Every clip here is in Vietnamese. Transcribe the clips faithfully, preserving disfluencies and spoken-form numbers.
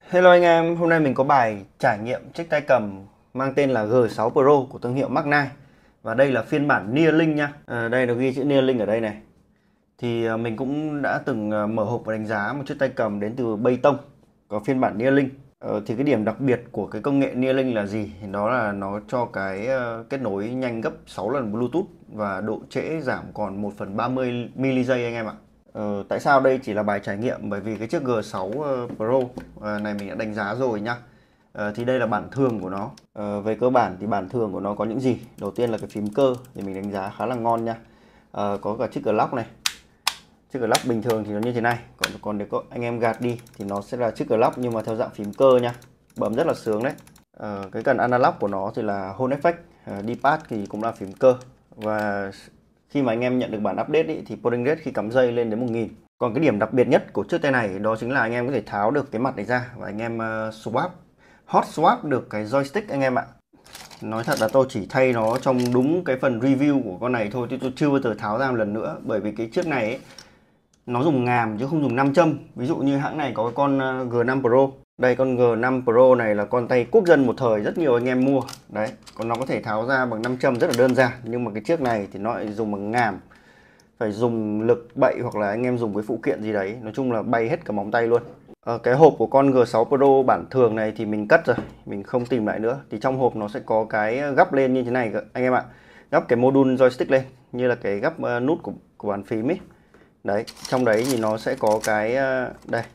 Hello anh em, hôm nay mình có bài trải nghiệm chiếc tay cầm mang tên là G sáu Pro của thương hiệu Magnite. Và đây là phiên bản Neuralink nha. À, đây nó ghi chữ Neuralink ở đây này. Thì à, mình cũng đã từng à, mở hộp và đánh giá một chiếc tay cầm đến từ Baytone có phiên bản Neuralink. Ờ, thì cái điểm đặc biệt của cái công nghệ Neuralink là gì? Thì đó là nó cho cái à, kết nối nhanh gấp sáu lần Bluetooth và độ trễ giảm còn một phần ba mươi mi li giây anh em ạ. Ờ, tại sao đây chỉ là bài trải nghiệm? Bởi vì cái chiếc G sáu ờ, Pro ờ, này mình đã đánh giá rồi nhá. Ờ, thì đây là bản thường của nó. Ờ, về cơ bản thì bản thường của nó có những gì? Đầu tiên là cái phím cơ thì mình đánh giá khá là ngon nha. Ờ, có cả chiếc clock này. Chiếc clock bình thường thì nó như thế này. Còn còn nếu có anh em gạt đi thì nó sẽ là chiếc clock nhưng mà theo dạng phím cơ nha. Bấm rất là sướng đấy. Ờ, cái cần analog của nó thì là Home Effect. Ờ, D-pad thì cũng là phím cơ. Và khi mà anh em nhận được bản update ý, thì polling rate khi cắm dây lên đến một nghìn. Còn cái điểm đặc biệt nhất của chiếc tay này đó chính là anh em có thể tháo được cái mặt này ra và anh em uh, swap, hot swap được cái joystick anh em ạ. Nói thật là tôi chỉ thay nó trong đúng cái phần review của con này thôi, chứ tôi chưa bao giờ tháo ra một lần nữa. Bởi vì cái chiếc này ấy, nó dùng ngàm chứ không dùng nam châm. Ví dụ như hãng này có cái con uh, G năm Pro. Đây, con G năm Pro này là con tay quốc dân một thời rất nhiều anh em mua. Đấy, còn nó có thể tháo ra bằng nam châm rất là đơn giản. Nhưng mà cái chiếc này thì nó lại dùng bằng ngàm. Phải dùng lực bậy hoặc là anh em dùng cái phụ kiện gì đấy. Nói chung là bay hết cả móng tay luôn. Ờ, cái hộp của con G sáu Pro bản thường này thì mình cất rồi. Mình không tìm lại nữa. Thì trong hộp nó sẽ có cái gắp lên như thế này anh em ạ. Gắp cái module joystick lên. Như là cái gắp uh, nút của, của bàn phím ấy. Đấy, trong đấy thì nó sẽ có cái uh, đây,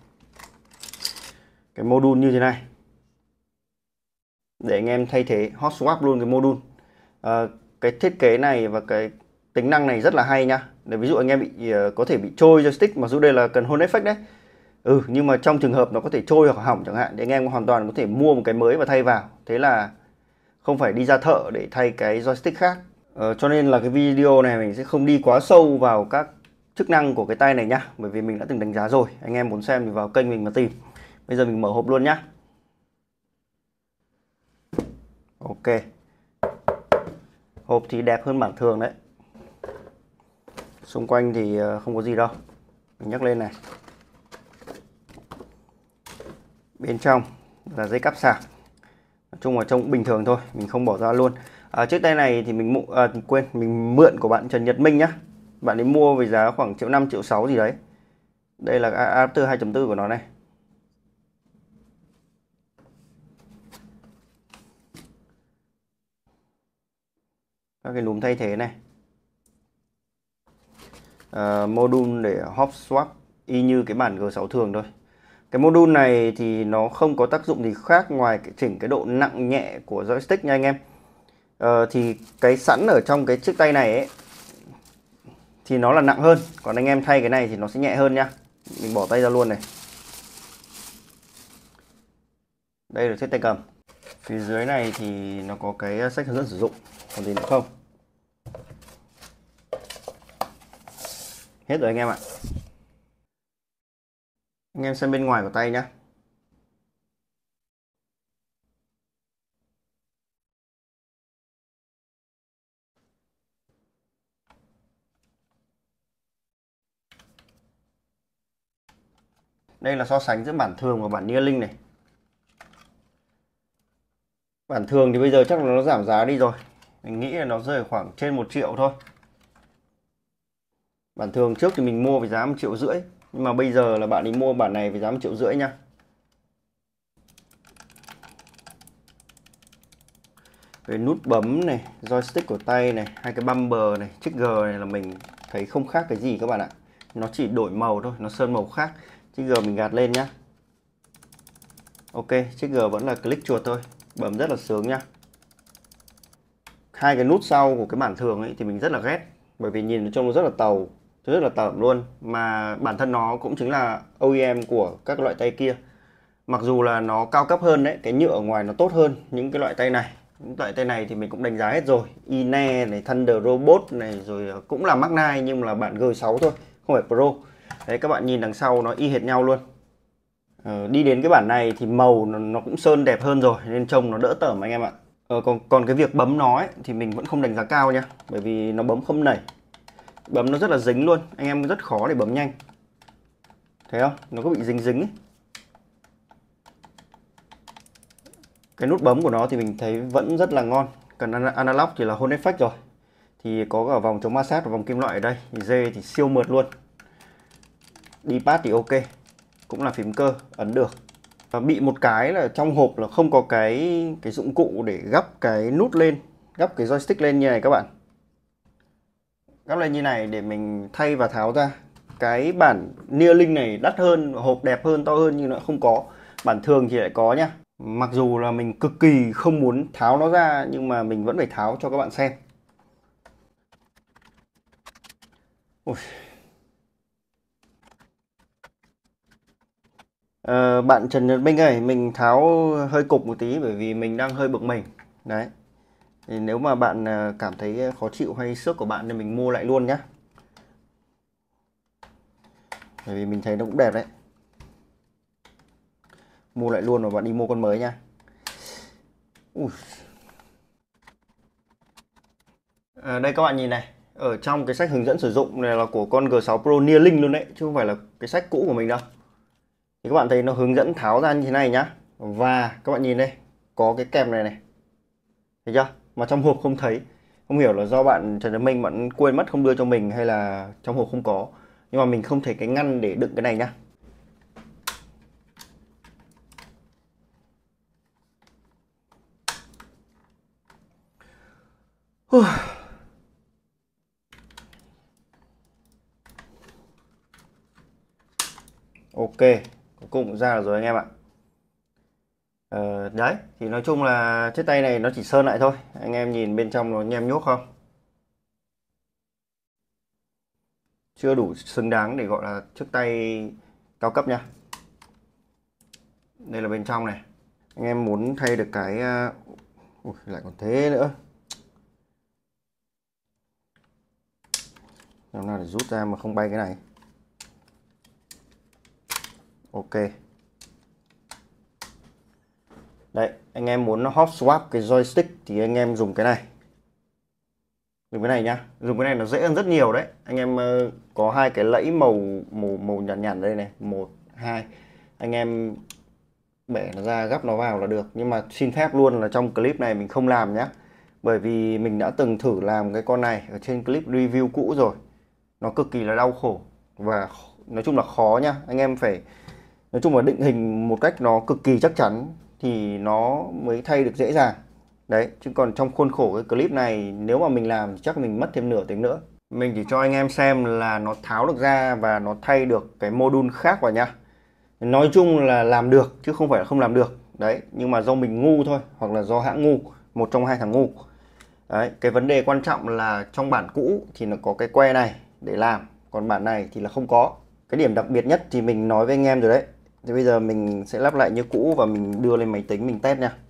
cái module như thế này để anh em thay thế hot swap luôn cái module. À, cái thiết kế này và cái tính năng này rất là hay nha. Để ví dụ anh em bị uh, có thể bị trôi joystick, mặc dù đây là cần Home Effect đấy. Ừ, nhưng mà trong trường hợp nó có thể trôi hoặc hỏng chẳng hạn thì anh em hoàn toàn có thể mua một cái mới và thay vào. Thế là không phải đi ra thợ để thay cái joystick khác. Ờ, cho nên là cái video này mình sẽ không đi quá sâu vào các chức năng của cái tay này nhá, bởi vì mình đã từng đánh giá rồi. Anh em muốn xem thì vào kênh mình mà tìm. Bây giờ mình mở hộp luôn nhá. Ok. Hộp thì đẹp hơn bản thường đấy. Xung quanh thì không có gì đâu. Mình nhắc lên này. Bên trong là dây cáp sạc. Nói chung là trông bình thường thôi, mình không bỏ ra luôn. À, chiếc tay này thì mình à, quên, mình mượn của bạn Trần Nhật Minh nhá. Bạn ấy mua với giá khoảng triệu năm, triệu sáu gì đấy. Đây là adapter hai chấm bốn của nó này. Các cái núm thay thế này. À, module để hot swap y như cái bản G sáu thường thôi. Cái module này thì nó không có tác dụng gì khác ngoài cái chỉnh cái độ nặng nhẹ của joystick nha anh em. Ờ, thì cái sẵn ở trong cái chiếc tay này ấy thì nó là nặng hơn, còn anh em thay cái này thì nó sẽ nhẹ hơn nha. Mình bỏ tay ra luôn này. Đây là chiếc tay cầm. Phía dưới này thì nó có cái sách hướng dẫn sử dụng, còn gì nữa không? Hết rồi anh em ạ. Anh em xem bên ngoài của tay nhá. Đây là so sánh giữa bản thường và bản Neuralink này. Bản thường thì bây giờ chắc là nó giảm giá đi rồi. Mình nghĩ là nó rơi khoảng trên một triệu thôi. Bản thường trước thì mình mua với giá một triệu rưỡi. Nhưng mà bây giờ là bạn ấy mua bản này với giá một triệu rưỡi nha. Về nút bấm này, joystick của tay này, hai cái bumper này, chiếc G này là mình thấy không khác cái gì các bạn ạ. Nó chỉ đổi màu thôi, nó sơn màu khác. Chiếc G mình gạt lên nhá. Ok, chiếc G vẫn là click chuột thôi. Bấm rất là sướng nhá. Hai cái nút sau của cái bản thường ấy thì mình rất là ghét. Bởi vì nhìn trông nó rất là tàu, rất là tởm luôn. Mà bản thân nó cũng chính là o e em của các loại tay kia. Mặc dù là nó cao cấp hơn đấy, cái nhựa ở ngoài nó tốt hơn những cái loại tay này. Những loại tay này thì mình cũng đánh giá hết rồi. Ine này, Thunder Robot này, rồi cũng là Magnite nhưng là bản G sáu thôi, không phải Pro. Đấy, các bạn nhìn đằng sau nó y hệt nhau luôn. Ờ, đi đến cái bản này thì màu nó, nó cũng sơn đẹp hơn rồi nên trông nó đỡ tởm anh em ạ. Ờ, còn còn cái việc bấm nó ấy, thì mình vẫn không đánh giá cao nha, bởi vì nó bấm không nảy, bấm nó rất là dính luôn, anh em rất khó để bấm nhanh. Thấy không, nó có bị dính dính ấy. Cái nút bấm của nó thì mình thấy vẫn rất là ngon. Cần analog thì là Hone Effect rồi. Thì có cả vòng chống ma sát và vòng kim loại ở đây. Thì dê thì siêu mượt luôn. D-pad thì ok. Cũng là phím cơ, ấn được. Và bị một cái là trong hộp là không có cái cái dụng cụ để gắp cái nút lên, gắp cái joystick lên như này các bạn. Gắp lên như này để mình thay và tháo ra. Cái bản Neuralink này đắt hơn, hộp đẹp hơn, to hơn nhưng nó không có. Bản thường thì lại có nhá. Mặc dù là mình cực kỳ không muốn tháo nó ra nhưng mà mình vẫn phải tháo cho các bạn xem. Ui. Ờ, bạn Trần Nhật Minh ơi, mình tháo hơi cục một tí bởi vì mình đang hơi bực mình. Đấy. Thì nếu mà bạn cảm thấy khó chịu hay xước của bạn thì mình mua lại luôn nhé. Bởi vì mình thấy nó cũng đẹp đấy. Mua lại luôn rồi bạn đi mua con mới nha. Ui. À, đây các bạn nhìn này. Ở trong cái sách hướng dẫn sử dụng này là của con G sáu Pro Neuralink luôn đấy, chứ không phải là cái sách cũ của mình đâu. Thì các bạn thấy nó hướng dẫn tháo ra như thế này nhá. Và các bạn nhìn đây, có cái kèm này này. Thấy chưa? Mà trong hộp không thấy. Không hiểu là do bạn Trần Nhật Minh bạn quên mất không đưa cho mình hay là trong hộp không có. Nhưng mà mình không thấy cái ngăn để đựng cái này nhá. Ok, cuối cùng ra rồi anh em ạ. Ờ, đấy, thì nói chung là chiếc tay này nó chỉ sơn lại thôi. Anh em nhìn bên trong nó nhem nhuốc không? Chưa đủ xứng đáng để gọi là chiếc tay cao cấp nha. Đây là bên trong này. Anh em muốn thay được cái... Ui, lại còn thế nữa. Làm nào để rút ra mà không bay cái này. Ok. Đấy, anh em muốn hot swap cái joystick thì anh em dùng cái này. Dùng cái này nhá. Dùng cái này nó dễ hơn rất nhiều đấy. Anh em uh, có hai cái lẫy màu màu màu nhàn nhàn đây này, một, hai. Anh em bẻ nó ra, gắp nó vào là được. Nhưng mà xin phép luôn là trong clip này mình không làm nhá. Bởi vì mình đã từng thử làm cái con này ở trên clip review cũ rồi. Nó cực kỳ là đau khổ và nói chung là khó nhá. Anh em phải nói chung là định hình một cách nó cực kỳ chắc chắn thì nó mới thay được dễ dàng. Đấy, chứ còn trong khuôn khổ cái clip này nếu mà mình làm chắc mình mất thêm nửa tiếng nữa. Mình chỉ cho anh em xem là nó tháo được ra và nó thay được cái module khác vào nhá. Nói chung là làm được chứ không phải là không làm được. Đấy, nhưng mà do mình ngu thôi hoặc là do hãng ngu, một trong hai thằng ngu. Đấy, cái vấn đề quan trọng là trong bản cũ thì nó có cái que này để làm, còn bản này thì là không có. Cái điểm đặc biệt nhất thì mình nói với anh em rồi đấy. Thì bây giờ mình sẽ lắp lại như cũ và mình đưa lên máy tính mình test nha.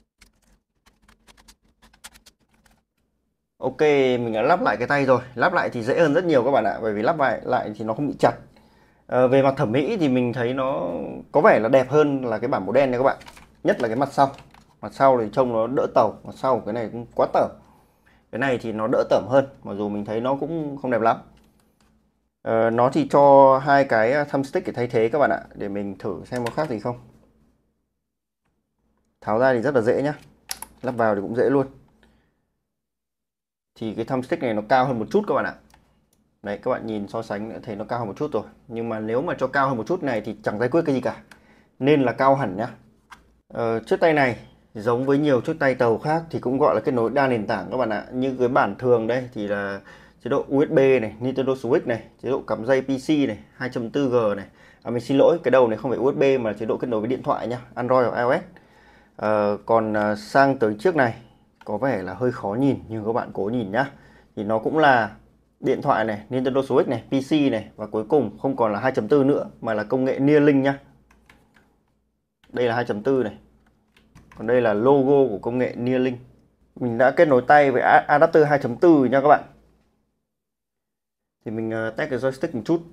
Ok, mình đã lắp lại cái tay rồi. Lắp lại thì dễ hơn rất nhiều các bạn ạ, bởi vì lắp lại lại thì nó không bị chặt. À, về mặt thẩm mỹ thì mình thấy nó có vẻ là đẹp hơn là cái bản màu đen nha các bạn. Nhất là cái mặt sau. Mặt sau thì trông nó đỡ tẩu, mặt sau cái này cũng quá tởm. Cái này thì nó đỡ tởm hơn, mặc dù mình thấy nó cũng không đẹp lắm. À, nó thì cho hai cái thumbstick để thay thế các bạn ạ, để mình thử xem có khác gì không. Tháo ra thì rất là dễ nhá, lắp vào thì cũng dễ luôn. Thì cái thumbstick này nó cao hơn một chút các bạn ạ. Đấy, các bạn nhìn so sánh đã thấy nó cao hơn một chút rồi. Nhưng mà nếu mà cho cao hơn một chút này thì chẳng giải quyết cái gì cả, nên là cao hẳn nhá. Ờ, chiếc tay này giống với nhiều chiếc tay tàu khác thì cũng gọi là kết nối đa nền tảng các bạn ạ. Như cái bản thường đây thì là chế độ u ét bê này, Nintendo Switch này, chế độ cắm dây pê xê này, hai chấm bốn G này. À, mình xin lỗi, cái đầu này không phải u ét bê mà là chế độ kết nối với điện thoại nhá, Android hoặc iOS. Ờ, còn sang tới chiếc này có vẻ là hơi khó nhìn nhưng các bạn cố nhìn nhá. Thì nó cũng là điện thoại này, Nintendo Switch này, pê xê này và cuối cùng không còn là hai chấm bốn nữa mà là công nghệ Neuralink nhá. Đây là hai chấm bốn này. Còn đây là logo của công nghệ Neuralink. Mình đã kết nối tay với adapter hai chấm bốn nha các bạn. Thì mình test cái joystick một chút.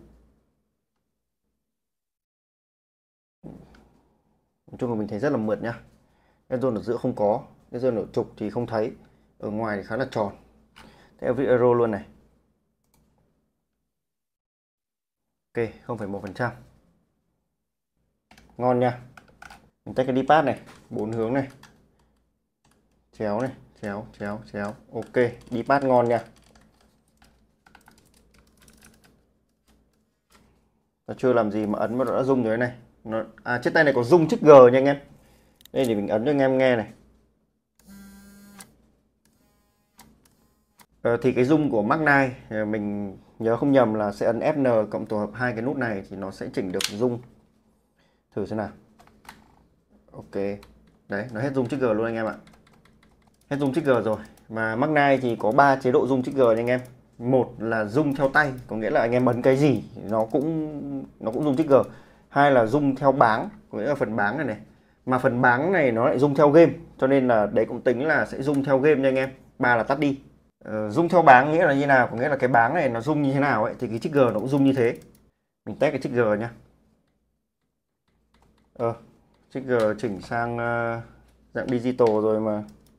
Nói chung là mình thấy rất là mượt nhá. Cái zone ở giữa không có, cái zone ở trục thì không thấy, ở ngoài thì khá là tròn. Thế every arrow luôn này. Ok, không phẩy một phần trăm. Ngon nha. Mình test cái D-pad này, bốn hướng này. Chéo này, chéo, chéo, chéo. Ok, đi pad ngon nha. Nó chưa làm gì mà ấn mà nó đã rung rồi này. Nó, à, chiếc tay này có rung chữ G nha anh em. Đây để mình ấn cho anh em nghe này. Ờ, thì cái rung của Mark chín mình nhớ không nhầm là sẽ ấn F N cộng tổ hợp hai cái nút này thì nó sẽ chỉnh được rung. Thử xem nào. Ok. Đấy, nó hết rung chữ G luôn anh em ạ. Hết rung chữ G rồi. Mà Mark chín thì có ba chế độ rung chữ G nha anh em. Một là rung theo tay, có nghĩa là anh em ấn cái gì nó cũng nó cũng rung chữ G. Hai là rung theo báng, có nghĩa là phần báng này này. Mà phần báng này nó lại rung theo game, cho nên là đấy cũng tính là sẽ rung theo game nha anh em. Ba là tắt đi. Ờ, rung theo báng nghĩa là như nào? Có nghĩa là cái báng này nó rung như thế nào ấy thì cái chữ G nó cũng rung như thế. Mình test cái chữ G nhá. Ờ, chữ G chỉnh sang uh, dạng digital rồi mà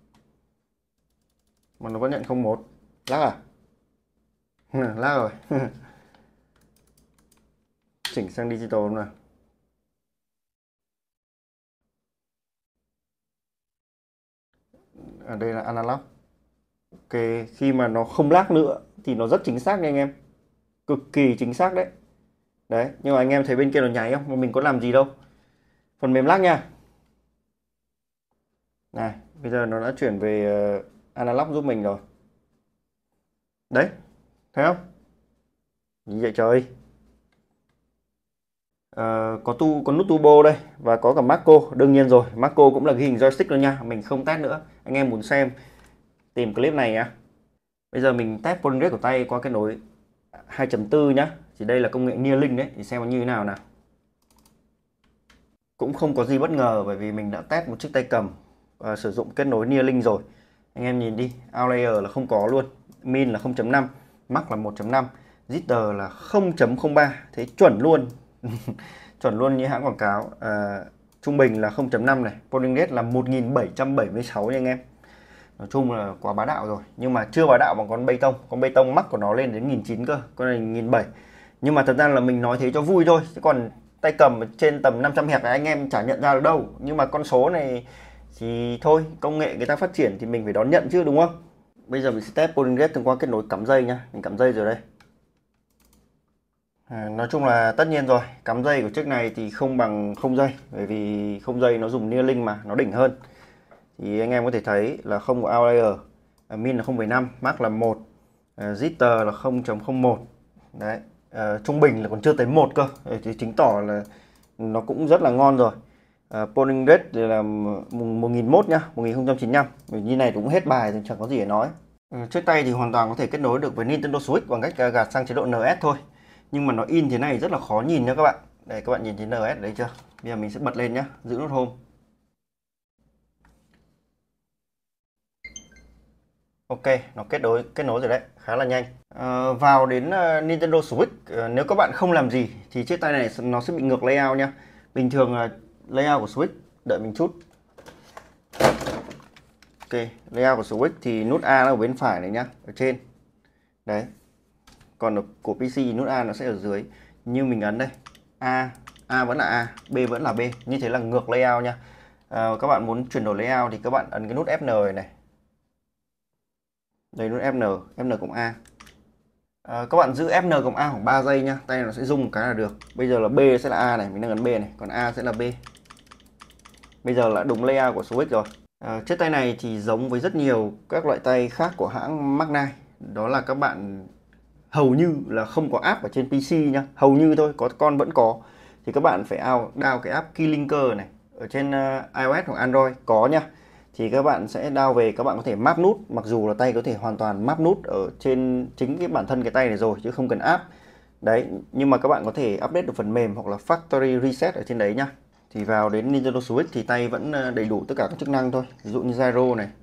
mà nó vẫn nhận không một. Lắc à? Lắc rồi. Chỉnh sang digital nào. Ở đây là analog. Ok, khi mà nó không lag nữa thì nó rất chính xác nha anh em. Cực kỳ chính xác đấy. Đấy, nhưng mà anh em thấy bên kia nó nháy không? Mà mình có làm gì đâu. Phần mềm lag nha. Này, bây giờ nó đã chuyển về uh, analog giúp mình rồi. Đấy, thấy không? Như vậy trời. Uh, có tu có nút turbo đây và có cả macro, đương nhiên rồi, macro cũng là ghi hình joystick luôn nha, mình không test nữa. Anh em muốn xem tìm clip này nhá. Bây giờ mình test polling rate của tay qua kết nối hai chấm bốn nhá. Thì đây là công nghệ Neuralink đấy, thì xem nó như thế nào nào. Cũng không có gì bất ngờ bởi vì mình đã test một chiếc tay cầm uh, sử dụng kết nối Neuralink rồi. Anh em nhìn đi, outlier là không có luôn, min là không chấm năm, max là một chấm năm, jitter là không chấm không ba, thế chuẩn luôn. Chuẩn luôn như hãng quảng cáo. À, trung bình là không chấm năm này, polling rate là một nghìn bảy trăm bảy mươi sáu nha anh em. Nói chung là quá bá đạo rồi, nhưng mà chưa bá đạo bằng con bê tông. Con bê tông max của nó lên đến một nghìn chín trăm cơ, con này một nghìn bảy trăm. Nhưng mà thật ra là mình nói thế cho vui thôi, chứ còn tay cầm trên tầm năm trăm hẹp này anh em chả nhận ra được đâu. Nhưng mà con số này thì thôi, công nghệ người ta phát triển thì mình phải đón nhận chứ, đúng không? Bây giờ mình sẽ test polling rate thông qua kết nối cắm dây nhá. Mình cắm dây rồi đây. À, nói chung là tất nhiên rồi, cắm dây của chiếc này thì không bằng không dây, bởi vì không dây nó dùng Neuralink mà, nó đỉnh hơn. Thì anh em có thể thấy là không có outlier, à, min là không phẩy năm, max là một, à, jitter là không chấm không một. Đấy, à, trung bình là còn chưa tới một cơ, thì chứng tỏ là nó cũng rất là ngon rồi. À, polling rate thì là một nghìn một nhá, một nghìn không trăm chín mươi lăm. Như này cũng hết bài thì chẳng có gì để nói. À, chiếc tay thì hoàn toàn có thể kết nối được với Nintendo Switch bằng cách gạt sang chế độ en ét thôi. Nhưng mà nó in thế này rất là khó nhìn nha các bạn. Đây các bạn nhìn thấy en ét đấy chưa? Bây giờ mình sẽ bật lên nhá, giữ nút home. Ok, nó kết nối kết nối rồi đấy, khá là nhanh. À, vào đến uh, Nintendo Switch, uh, nếu các bạn không làm gì thì chiếc tay này nó sẽ bị ngược layout nha. Bình thường là uh, layout của Switch, đợi mình chút. Ok, layout của Switch thì nút A nó ở bên phải này nhá, ở trên. Đấy. Còn ở của pê xê nút A nó sẽ ở dưới. Như mình ấn đây, A, A vẫn là A, B vẫn là B. Như thế là ngược layout nha. À, các bạn muốn chuyển đổi layout thì các bạn ấn cái nút F N này này. Đây nút F N, F N cộng A. À, các bạn giữ F N cộng A khoảng ba giây nha. Tay nó sẽ rung một cái là được. Bây giờ là B sẽ là A này, mình đang ấn B này, còn A sẽ là B. Bây giờ là đúng layout của Switch rồi. À, chiếc tay này thì giống với rất nhiều các loại tay khác của hãng Mark chín. Đó là các bạn hầu như là không có app ở trên pê xê nhá, hầu như thôi, có con vẫn có. Thì các bạn phải download cái app Keylinker này ở trên uh, iOS hoặc Android có nhá. Thì các bạn sẽ download về, các bạn có thể map nút, mặc dù là tay có thể hoàn toàn map nút ở trên chính cái bản thân cái tay này rồi chứ không cần app. Đấy, nhưng mà các bạn có thể update được phần mềm hoặc là factory reset ở trên đấy nhá. Thì vào đến Nintendo Switch thì tay vẫn đầy đủ tất cả các chức năng thôi, ví dụ như gyro này.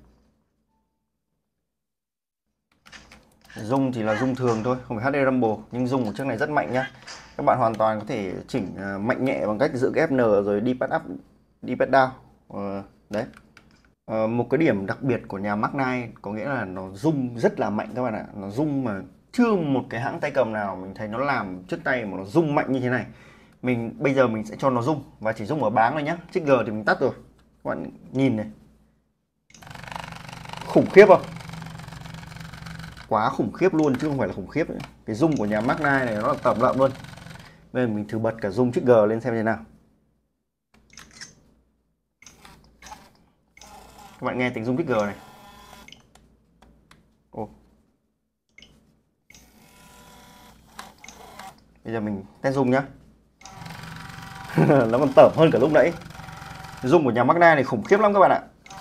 Rung thì là rung thường thôi, không phải hát đê Rumble, nhưng rung của chiếc này rất mạnh nhá. Các bạn hoàn toàn có thể chỉnh mạnh nhẹ bằng cách giữ cái F N rồi đi pad up, đi pad down. Ờ, đấy. Ờ, một cái điểm đặc biệt của nhà Mark chín có nghĩa là nó rung rất là mạnh các bạn ạ. Nó rung mà chưa một cái hãng tay cầm nào mình thấy nó làm chiếc tay mà nó rung mạnh như thế này. Mình bây giờ mình sẽ cho nó rung và chỉ rung ở báng thôi nhá. Chiếc G thì mình tắt rồi. Các bạn nhìn này. khủng khiếp không? Quá khủng khiếp luôn chứ không phải là khủng khiếp nữa. Cái zoom của nhà Magna này nó là tầm lợm luôn. Bây giờ mình thử bật cả zoom chữ G lên xem thế nào. Các bạn nghe tiếng zoom chữ G này. Ồ. Bây giờ mình test zoom nhá. Nó còn tởm hơn cả lúc nãy. Zoom của nhà Magna này khủng khiếp lắm các bạn ạ.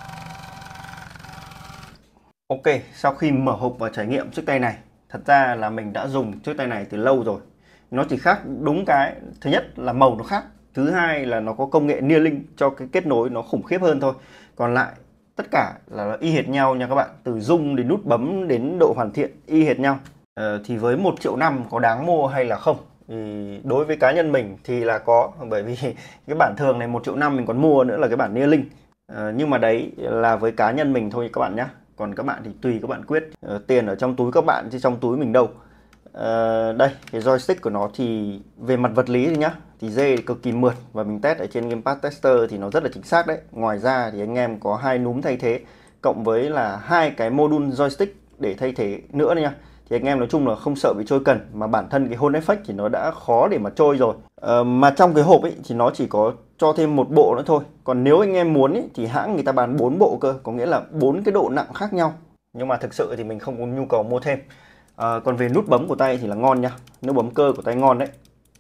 Ok, sau khi mở hộp và trải nghiệm chiếc tay này, thật ra là mình đã dùng chiếc tay này từ lâu rồi. Nó chỉ khác đúng cái, thứ nhất là màu nó khác, thứ hai là nó có công nghệ Neuralink cho cái kết nối nó khủng khiếp hơn thôi. Còn lại tất cả là y hệt nhau nha các bạn, từ zoom đến nút bấm đến độ hoàn thiện y hệt nhau. Ờ, thì với một triệu năm có đáng mua hay là không? Thì đối với cá nhân mình thì là có, bởi vì cái bản thường này một triệu năm mình còn mua nữa là cái bản Neuralink. Ờ, nhưng mà đấy là với cá nhân mình thôi các bạn nhé. Còn các bạn thì tùy các bạn quyết. Ờ, tiền ở trong túi các bạn chứ trong túi mình đâu. Ờ, đây cái joystick của nó thì về mặt vật lý thì nhá, thì dê cực kỳ mượt và mình test ở trên Gamepad Tester thì nó rất là chính xác đấy. Ngoài ra thì anh em có hai núm thay thế cộng với là hai cái module joystick để thay thế nữa nha. Thì anh em nói chung là không sợ bị trôi cần, mà bản thân cái Hone Effect thì nó đã khó để mà trôi rồi. Ờ, mà trong cái hộp ấy thì nó chỉ có cho thêm một bộ nữa thôi. Còn nếu anh em muốn ấy, thì hãng người ta bán bốn bộ cơ, có nghĩa là bốn cái độ nặng khác nhau. Nhưng mà thực sự thì mình không có nhu cầu mua thêm. À, còn về nút bấm của tay thì là ngon nha, nút bấm cơ của tay ngon đấy.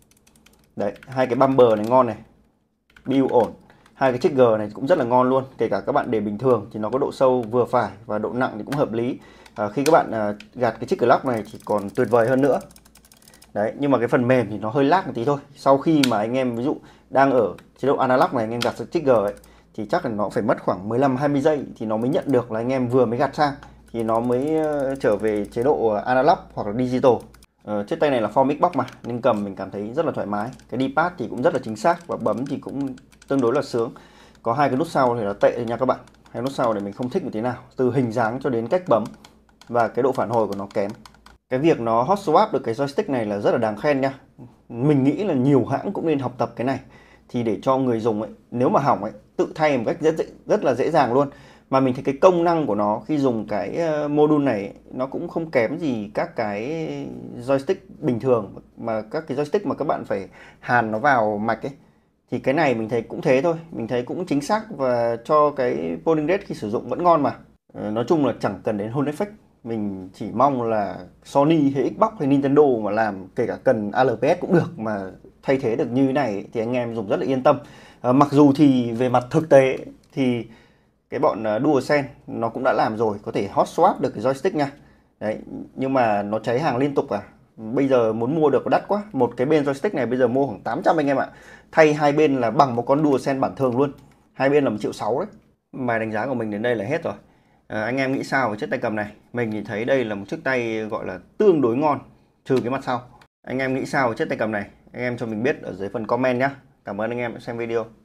Đấy, hai cái bumper này ngon này, build ổn. Hai cái trigger này cũng rất là ngon luôn, kể cả các bạn để bình thường thì nó có độ sâu vừa phải và độ nặng thì cũng hợp lý. À, khi các bạn à, gạt cái trigger lock này thì còn tuyệt vời hơn nữa. Đấy, nhưng mà cái phần mềm thì nó hơi lag một tí thôi. Sau khi mà anh em ví dụ đang ở chế độ analog này, anh em gạt cái trigger ấy thì chắc là nó phải mất khoảng mười lăm hai mươi giây thì nó mới nhận được là anh em vừa mới gạt sang, thì nó mới uh, trở về chế độ analog hoặc là digital. Uh, chiếc tay này là form Xbox mà nên cầm mình cảm thấy rất là thoải mái. Cái D-pad thì cũng rất là chính xác và bấm thì cũng tương đối là sướng. Có hai cái nút sau thì là tệ rồi nha các bạn. Hai nút sau này mình không thích một tí nào, từ hình dáng cho đến cách bấm và cái độ phản hồi của nó kém. Cái việc nó hot swap được cái joystick này là rất là đáng khen nha. Mình nghĩ là nhiều hãng cũng nên học tập cái này, thì để cho người dùng ấy, nếu mà hỏng ấy, tự thay một cách rất rất là dễ dàng luôn. Mà mình thấy cái công năng của nó khi dùng cái module này ấy, nó cũng không kém gì các cái joystick bình thường, mà các cái joystick mà các bạn phải hàn nó vào mạch ấy. Thì cái này mình thấy cũng thế thôi, mình thấy cũng chính xác và cho cái polling rate khi sử dụng vẫn ngon mà. Nói chung là chẳng cần đến Hone Effect. Mình chỉ mong là Sony hay Xbox hay Nintendo mà làm kể cả cần a lờ pê ét cũng được, mà thay thế được như thế này thì anh em dùng rất là yên tâm. À, mặc dù thì về mặt thực tế thì cái bọn DualSense nó cũng đã làm rồi, có thể hot swap được cái joystick nha. Đấy, nhưng mà nó cháy hàng liên tục à. Bây giờ muốn mua được đắt quá. Một cái bên joystick này bây giờ mua khoảng tám trăm anh em ạ. Thay hai bên là bằng một con DualSense bản thường luôn. Hai bên là một triệu sáu đấy. Bài đánh giá của mình đến đây là hết rồi. À, anh em nghĩ sao về chiếc tay cầm này? Mình thì thấy đây là một chiếc tay gọi là tương đối ngon, trừ cái mặt sau. Anh em nghĩ sao về chiếc tay cầm này? Anh em cho mình biết ở dưới phần comment nhé. Cảm ơn anh em đã xem video.